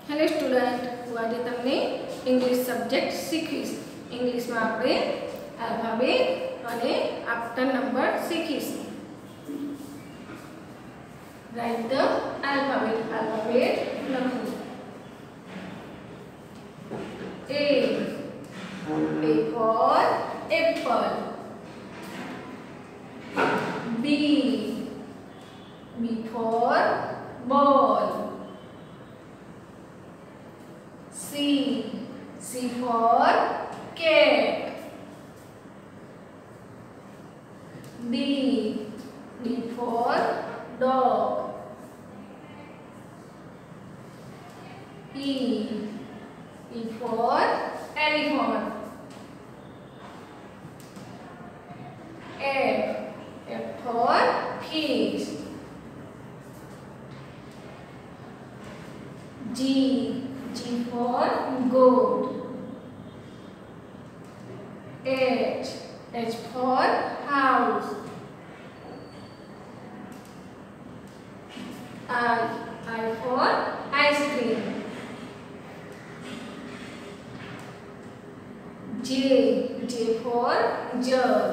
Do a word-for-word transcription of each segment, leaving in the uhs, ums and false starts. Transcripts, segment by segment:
Hello student, હું આજે તમને ઇંગ્લિશ સબ્જેક્ટ શીખવીશ। ઇંગ્લિશમાં આપણે આલ્ફાબેટ અને આફ્ટર નંબર શીખીશું। Write the alphabet. આલ્ફાબેટ લખો। A A for apple. B B for ball. C C for cat. D D for dog. E E for elephant. F F for fish. G G for goat. H H for house. I I for ice cream. J J for jug.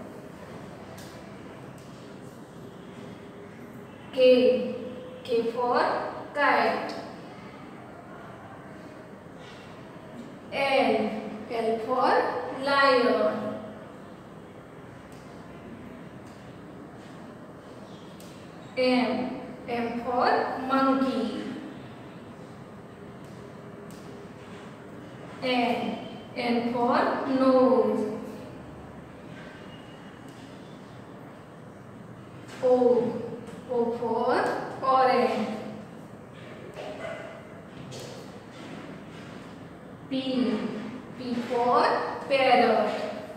K K for kite. L L for lion. M M for monkey. N N for nose. O O for orange. P P for parrot.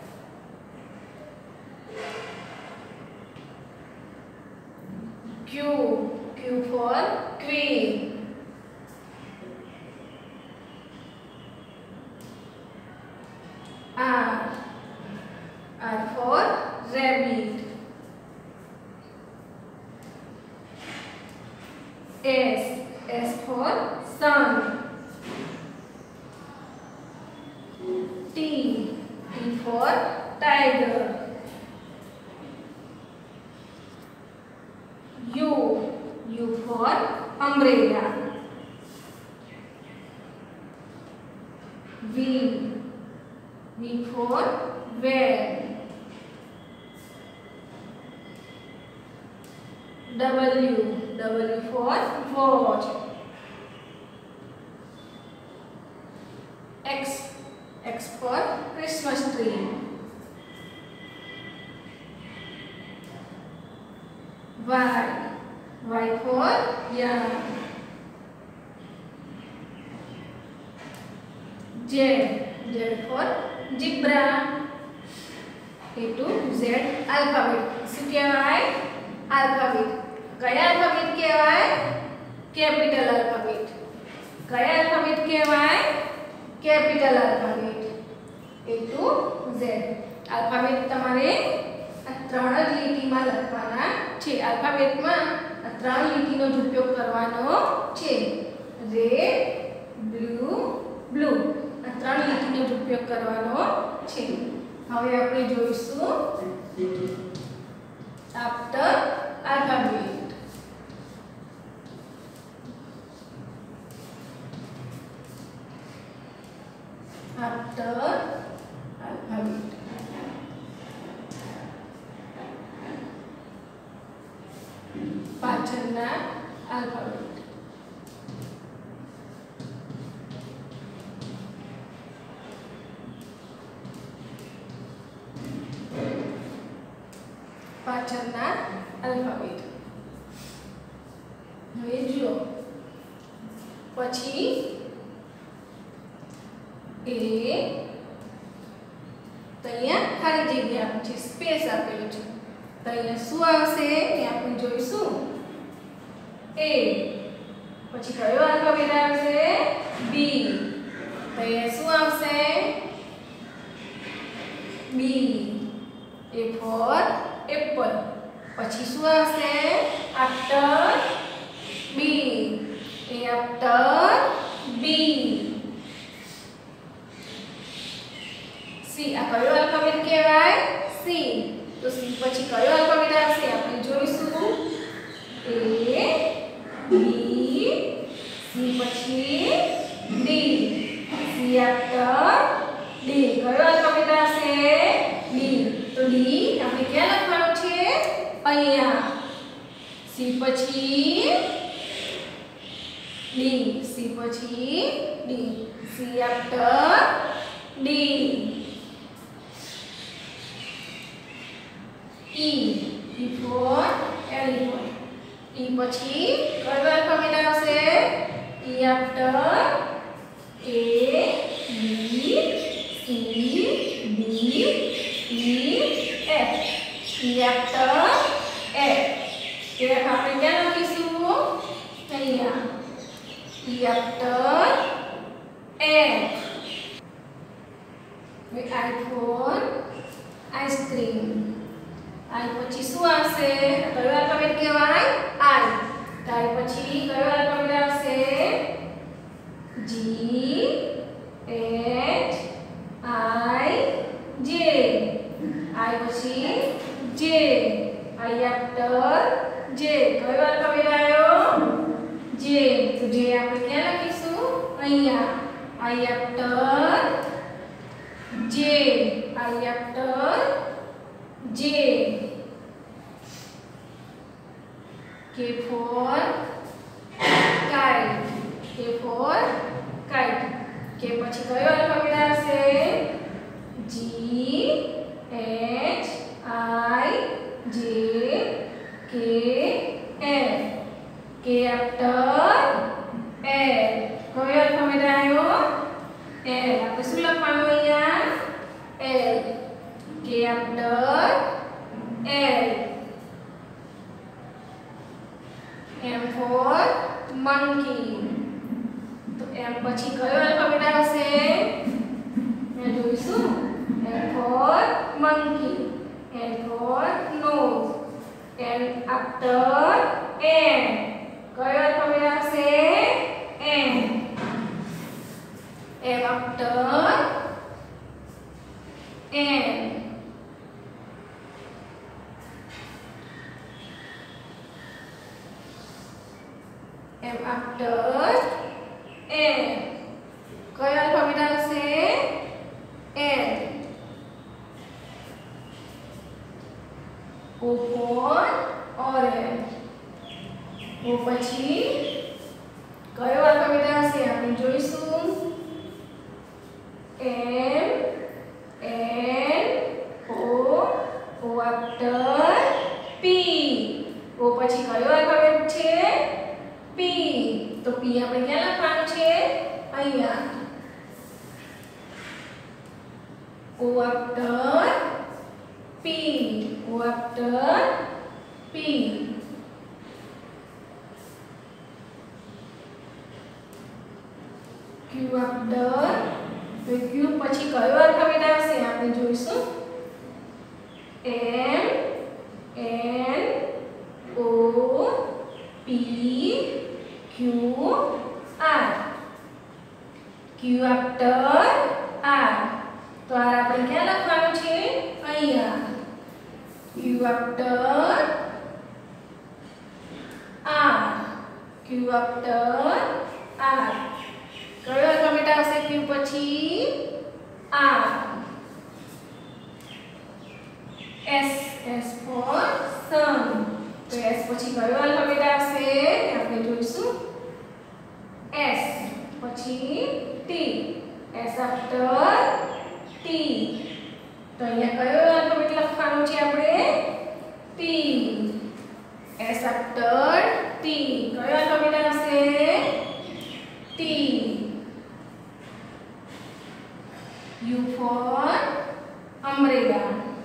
Q Q for queen. R R for rabbit. S S for sun. T T for tiger. U U for umbrella. V V for van. W W for watch. X X for Christmas tree. Y Y for yarn. Z Z for zebra. A to Z alphabet. શું કહેવાય? alphabet. કયા alphabet કહેવાય? capital alphabet. કયા alphabet કહેવાય? capital alphabet. A to Z. alphabet તમારે આ ત્રણ જ લીટીમાં લખવાના છે। alphabetમાં આ ત્રણ લીટીનો જ ઉપયોગ કરવાનો છે। રેડ બ્લુ બ્લુ આ ત્રણ લીટીનો જ ઉપયોગ કરવાનો છે। હવે આપણે જોઈશું after alphabet. after alphabet પાછળના alphabet. પાછળના alphabet. હવે જુઓ પછી એ તો અહીંયા ખાલી જગ્યા આપી છે, સ્પેસ આપેલું છે, તો અહીંયા શું આવશે એ આપણે જોઈશું। A પછી કયો આલ્ફાબેટ આવશે? B તો અહીંયા શું આવશે? B A for apple પછી શું આવશે? after B A after C પછી કયો આલ્ફાબેટ આવશે આપણે જોઈશું એ બી સી પછી ડી સી આફ્ટર ડી કયો આલ્ફાબેટ આવશે ડી તો ડી આપણે ક્યાં લખવાનું છે અહીંયા સી પછી ડી સી પછી D C after D E E for elephant E પછી કયો આલ્ફાબેટ આવશે E after A B C D E F E after F કે આપણે ક્યાં લખીશું અહીંયા E after F I for ice cream આઈ પછી શું આવશે કયો આલ્ફાબેટ કહેવાય આઈ આઈ પછી કયો આલ્ફાબેટ આવશે જી એચ આઈ જે આઈ પછી જે આઈ આફ્ટર જે કયો આલ્ફાબેટ આવ્યો જે તો જે આપણે ક્યાં લખીશું અહીંયા I after J I after J K for kite K for kite K પછી કયો આલ્ફાબેટ આવશે G H I J K L K after L કયો આલ્ફાબેટ આવ્યો L આપણે શું લખવાનું અહીંયા L K after L M for monkey તો M પછી કયો આલ્ફાબેટ આવશે મે જોઈશું M for monkey N for nose N after N કયો આલ્ફાબેટ આવશે N M after N M after N કયો આલ્ફાબેટ આવશે N O for orange O પછી કયો આલ્ફાબેટ આવશે આપણે જોઈશું M N O O after P O પછી કયો આલ્ફાબેટ છે P તો P આપણે ક્યાં લખવાનું છે અહીંયા O after P O after P Q after તો Q પછી કયો આલ્ફાબેટ આવશે આપણે જોઈશું M N O P Q R Q after R તો આ આપણે ક્યાં લખવાનું છે અહીંયા Q after R Q after R કયો આલ્ફાબેટ આવશે Q પછી R S S for sun તો S પછી કયો આલ્ફાબેટ આવશે આપણે જોઈશું S પછી T S after T તો અહીંયા કયો આલ્ફાબેટ લખવાનું છે આપણે T S after T કયો આલ્ફાબેટ આવશે T U for umbrella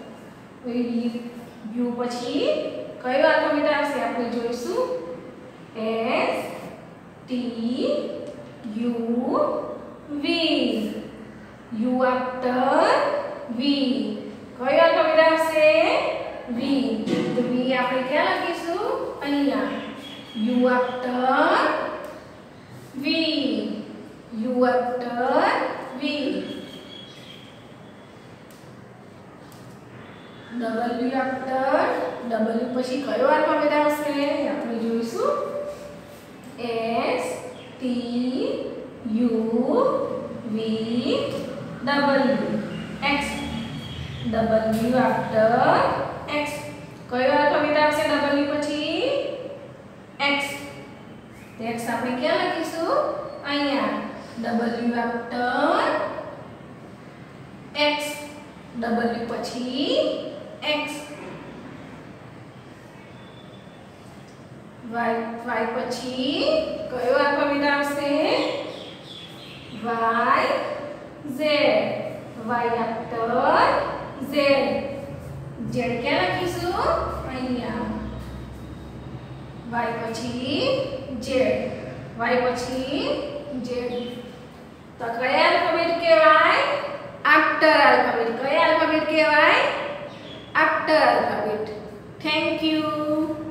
U પછી કયો આલ્ફાબેટ આવશે આપણે જોઈશું S T U V U after V કયો આલ્ફાબેટ આવશે V તો V આપણે ક્યાં લખીશું અહીંયા U after V U after V W after W પછી કયો આલ્ફાબેટ આવશે આપણે જોઈશું S T U V W X W after X કયો આલ્ફાબેટ આવશે W પછી X X આપણે ક્યાં લખીશું અહીંયા W after X W પછી X Y Y પછી કયો આલ્ફાબેટ આવશે Y Z Y after Z Z ક્યાં લખીશું અહીંયા Y પછી Z Y પછી Z તો કયા આલ્ફાબેટ કહેવાય after alphabet કયા આલ્ફાબેટ કહેવાય after alphabet. Thank you.